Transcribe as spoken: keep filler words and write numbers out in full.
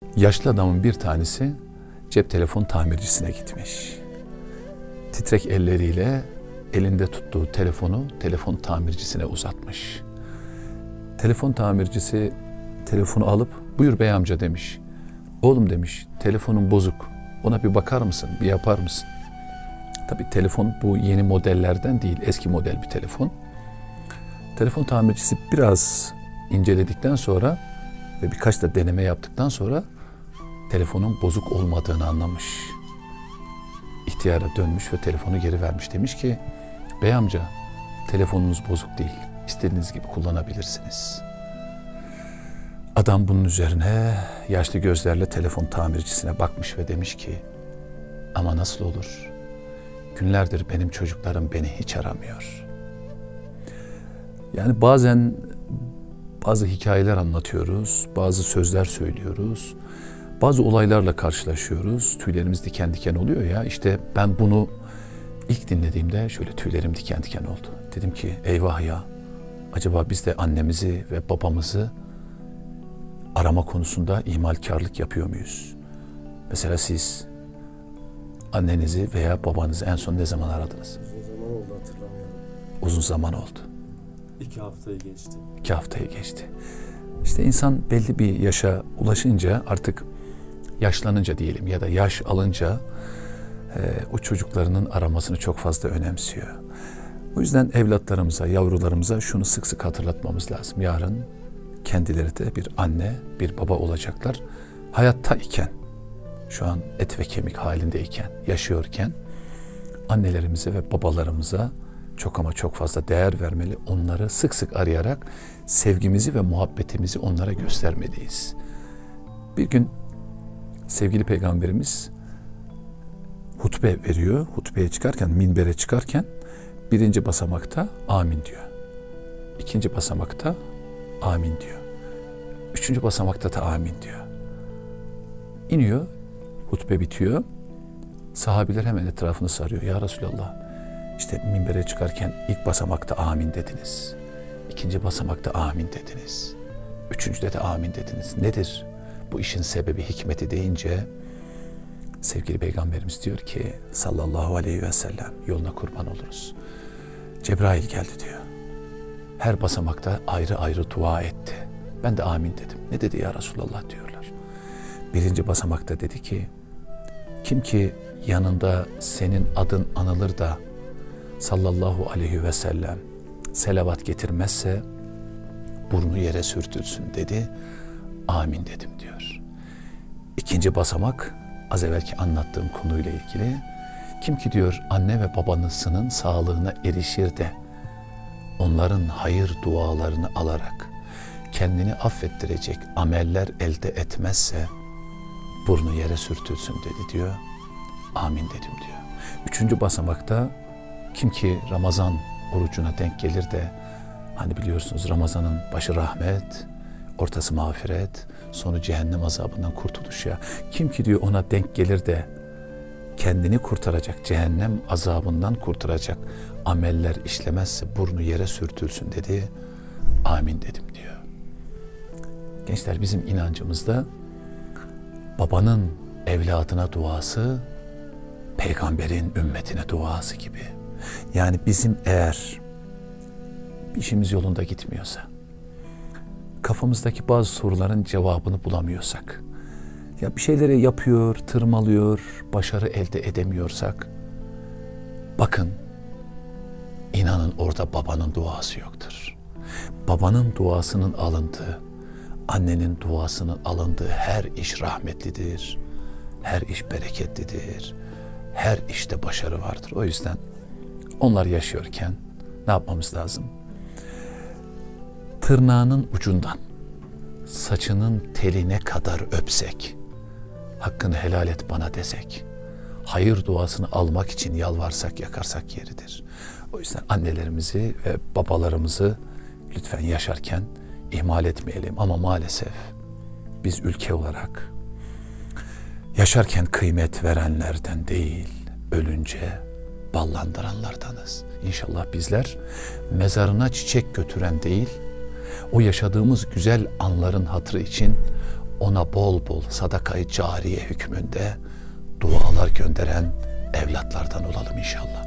Yaşlı adamın bir tanesi cep telefon tamircisine gitmiş. Titrek elleriyle elinde tuttuğu telefonu telefon tamircisine uzatmış. Telefon tamircisi telefonu alıp buyur bey amca demiş. Oğlum demiş, telefonun bozuk. Ona bir bakar mısın, bir yapar mısın? Tabii telefon bu yeni modellerden değil, eski model bir telefon. Telefon tamircisi biraz inceledikten sonra ve birkaç da deneme yaptıktan sonra telefonun bozuk olmadığını anlamış. İhtiyara dönmüş ve telefonu geri vermiş. Demiş ki, bey amca telefonunuz bozuk değil, istediğiniz gibi kullanabilirsiniz. Adam bunun üzerine yaşlı gözlerle telefon tamircisine bakmış ve demiş ki, ama nasıl olur? Günlerdir benim çocuklarım beni hiç aramıyor. Yani bazen bazı hikayeler anlatıyoruz, bazı sözler söylüyoruz, bazı olaylarla karşılaşıyoruz. Tüylerimiz diken diken oluyor ya. İşte ben bunu ilk dinlediğimde şöyle tüylerim diken diken oldu. Dedim ki eyvah ya, acaba biz de annemizi ve babamızı arama konusunda ihmalkarlık yapıyor muyuz? Mesela siz annenizi veya babanızı en son ne zaman aradınız? Uzun zaman oldu, hatırlamıyorum. Uzun zaman oldu. İki haftayı geçti. İki haftayı geçti. İşte insan belli bir yaşa ulaşınca, artık yaşlanınca diyelim ya da yaş alınca e, o çocuklarının aramasını çok fazla önemsiyor. O yüzden evlatlarımıza, yavrularımıza şunu sık sık hatırlatmamız lazım. Yarın kendileri de bir anne, bir baba olacaklar. Hayatta iken, şu an et ve kemik halindeyken, yaşıyorken annelerimize ve babalarımıza çok ama çok fazla değer vermeli. Onları sık sık arayarak sevgimizi ve muhabbetimizi onlara göstermeliyiz. Bir gün sevgili Peygamberimiz hutbe veriyor. Hutbeye çıkarken, minbere çıkarken birinci basamakta amin diyor. İkinci basamakta amin diyor. Üçüncü basamakta da amin diyor. İniyor, hutbe bitiyor. Sahabiler hemen etrafını sarıyor. Ya Resulallah, işte minbere çıkarken ilk basamakta amin dediniz. İkinci basamakta amin dediniz. Üçüncüde de amin dediniz. Nedir bu işin sebebi, hikmeti deyince sevgili Peygamberimiz diyor ki sallallahu aleyhi ve sellem, yoluna kurban oluruz. Cebrail geldi diyor. Her basamakta ayrı ayrı dua etti. Ben de amin dedim. Ne dedi ya Resulallah diyorlar. Birinci basamakta dedi ki, kim ki yanında senin adın anılır da sallallahu aleyhi ve sellem selavat getirmezse burnu yere sürtülsün dedi. Amin dedim diyor. İkinci basamak, az evvelki anlattığım konuyla ilgili. Kim ki diyor anne ve babanızın sağlığına erişir de onların hayır dualarını alarak kendini affettirecek ameller elde etmezse burnu yere sürtülsün dedi diyor. Amin dedim diyor. Üçüncü basamakta kim ki Ramazan orucuna denk gelir de, hani biliyorsunuz Ramazan'ın başı rahmet, ortası mağfiret, sonu cehennem azabından kurtuluş ya. Kim ki diyor ona denk gelir de kendini kurtaracak, cehennem azabından kurtaracak ameller işlemezse burnu yere sürtülsün dedi. Amin dedim diyor. Gençler, bizim inancımızda babanın evladına duası peygamberin ümmetine duası gibi. Yani bizim eğer işimiz yolunda gitmiyorsa, kafamızdaki bazı soruların cevabını bulamıyorsak, ya bir şeyleri yapıyor, tırmalıyor, başarı elde edemiyorsak, bakın, inanın orada babanın duası yoktur. Babanın duasının alındığı, annenin duasının alındığı her iş rahmetlidir, her iş bereketlidir, her işte başarı vardır. O yüzden onlar yaşıyorken ne yapmamız lazım? Tırnağının ucundan saçının teline kadar öpsek, hakkını helal et bana desek, hayır duasını almak için yalvarsak yakarsak yeridir. O yüzden annelerimizi ve babalarımızı lütfen yaşarken ihmal etmeyelim. Ama maalesef biz ülke olarak yaşarken kıymet verenlerden değil, ölünce ballandıranlardanız. İnşallah bizler mezarına çiçek götüren değil, o yaşadığımız güzel anların hatırı için ona bol bol sadakayı cariye hükmünde dualar gönderen evlatlardan olalım inşallah.